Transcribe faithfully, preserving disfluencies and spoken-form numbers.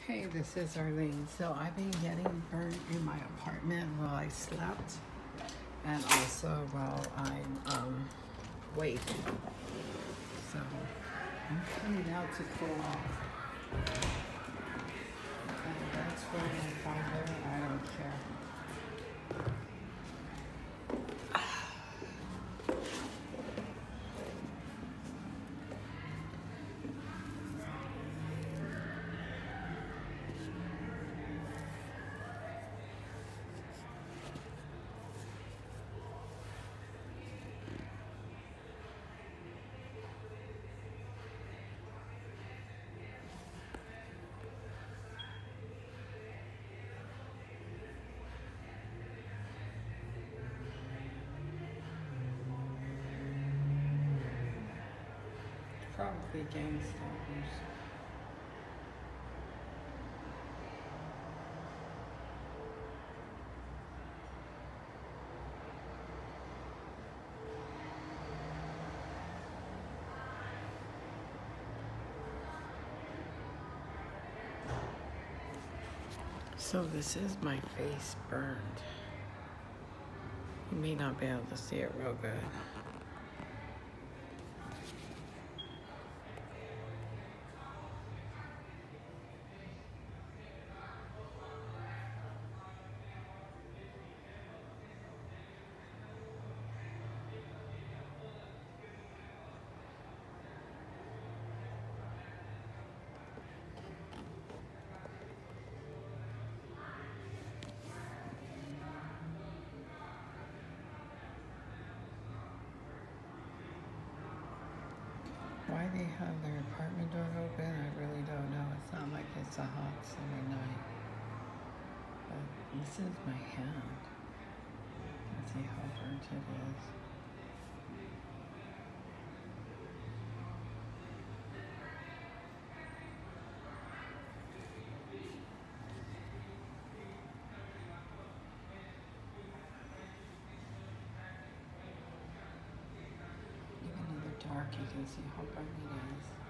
Hey, this is Arlene. So I've been getting burnt in my apartment while I slept and also while I'm um, waiting. So I'm coming out to cool off. And that's where I find her. I don't care. Probably gang stalkers. So this is my face burned. You may not be able to see it real good. Why they have their apartment door open, I really don't know. It's not like it's a hot summer night. But this is my hand. Let's see how burnt it is. Even in the dark, you can see how burnt it is.